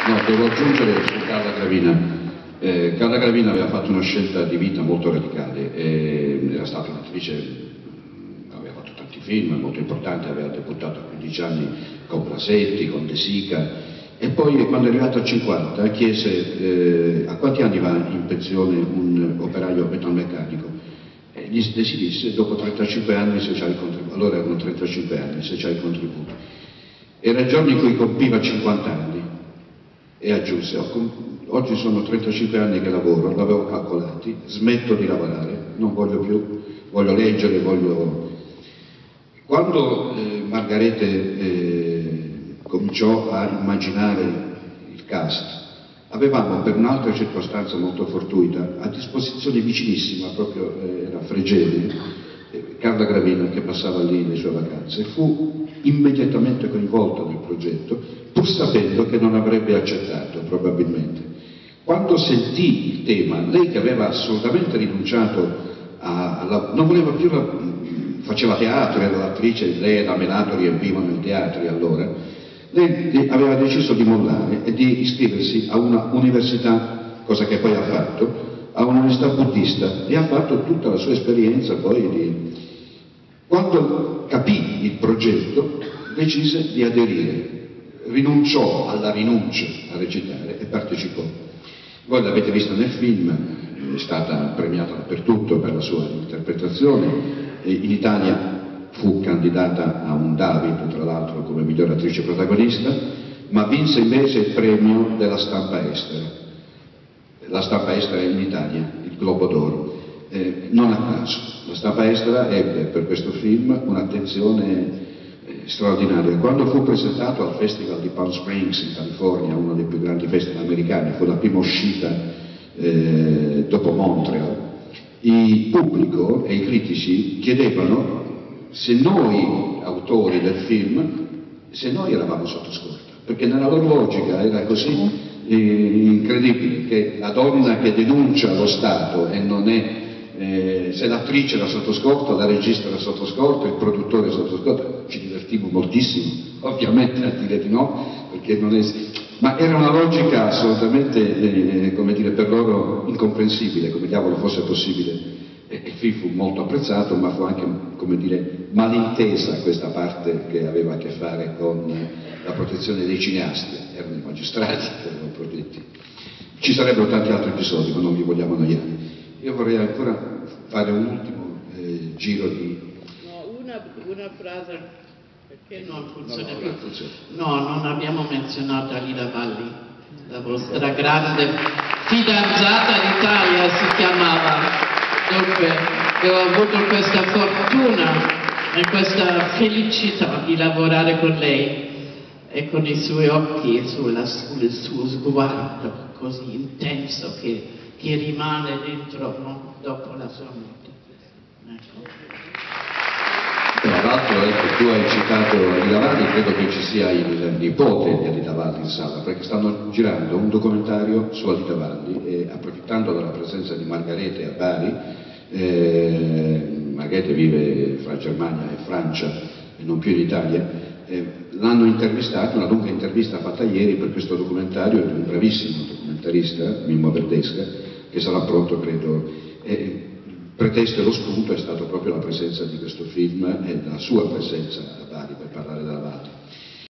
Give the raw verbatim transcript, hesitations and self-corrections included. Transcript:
No, devo aggiungere su Carla Gravina. Eh, Carla Gravina aveva fatto una scelta di vita molto radicale, eh, era stata un'attrice, aveva fatto tanti film molto importanti, aveva debuttato a quindici anni con Brasetti, con De Sica, e poi quando è arrivata a cinquanta chiese eh, a quanti anni va in pensione un operaio metalmeccanico, e gli si disse dopo trentacinque anni se c'hai il contributo, allora erano trentacinque anni, se c'hai il contributo. Era il giorno in cui compiva cinquanta anni e aggiunse: oggi sono trentacinque anni che lavoro, l'avevo calcolati, smetto di lavorare, non voglio più, voglio leggere, voglio... Quando eh, Margarete eh, cominciò a immaginare il cast, avevamo per un'altra circostanza molto fortuita a disposizione vicinissima, proprio eh, era Fregene, eh, Carla Gravina che passava lì le sue vacanze, fu immediatamente coinvolta nel progetto, pur sapendo che non avrebbe accettato probabilmente. Quando sentì il tema, lei che aveva assolutamente rinunciato a, alla, non voleva più, la, faceva teatro, era l'attrice, lei e la Melato riempivano i teatri allora, lei aveva deciso di mollare e di iscriversi a una università, cosa che poi ha fatto, a un'università buddista, e ha fatto tutta la sua esperienza poi di... Quando capì il progetto decise di aderire, rinunciò alla rinuncia a recitare e partecipò. Voi l'avete vista nel film, è stata premiata dappertutto per la sua interpretazione, in Italia fu candidata a un David, tra l'altro come miglior attrice protagonista, ma vinse invece il premio della stampa estera. La stampa estera in Italia, il Globo d'Oro. Eh, non a caso, la stampa estera ebbe per questo film un'attenzione straordinaria. Quando fu presentato al Festival di Palm Springs in California, uno dei più grandi festival americani, fu la prima uscita eh, dopo Montreal, il pubblico e i critici chiedevano se noi, autori del film, se noi eravamo sotto scorta, perché nella loro logica era così eh, incredibile che la donna che denuncia lo Stato e non è Eh, se l'attrice era sotto scorta, la regista era sotto scorta, il produttore era sotto scorta, ci divertimmo moltissimo, ovviamente a dire di no, perché non è... ma era una logica assolutamente, eh, come dire, per loro incomprensibile, come diavolo fosse possibile. E il film fu molto apprezzato, ma fu anche, come dire, malintesa questa parte che aveva a che fare con la protezione dei cineasti, erano i magistrati che erano protetti. Ci sarebbero tanti altri episodi, ma non vi vogliamo annoiare. Io vorrei ancora fare un ultimo eh, giro di... No, una, una frase, perché non funziona no, più? non funziona. No, non abbiamo menzionato Alida Valli, la vostra grande fidanzata d'Italia si chiamava. Dunque, io ho avuto questa fortuna e questa felicità di lavorare con lei e con i suoi occhi e sulla, sul suo sguardo così intenso che che rimane dentro, no? Dopo la sua morte. Ecco. Tra l'altro, ecco, tu hai citato Alida Valli, credo che ci sia il nipote di Alida Valli in sala, perché stanno girando un documentario su Alida Valli e approfittando della presenza di Margarete a Bari, eh, Margarete vive fra Germania e Francia e non più in Italia, eh, l'hanno intervistata, una lunga intervista fatta ieri per questo documentario di un bravissimo documentarista, Mimmo Verdesca, che sarà pronto credo. E il pretesto e lo spunto è stato proprio la presenza di questo film e la sua presenza a Bari per parlare della Valli.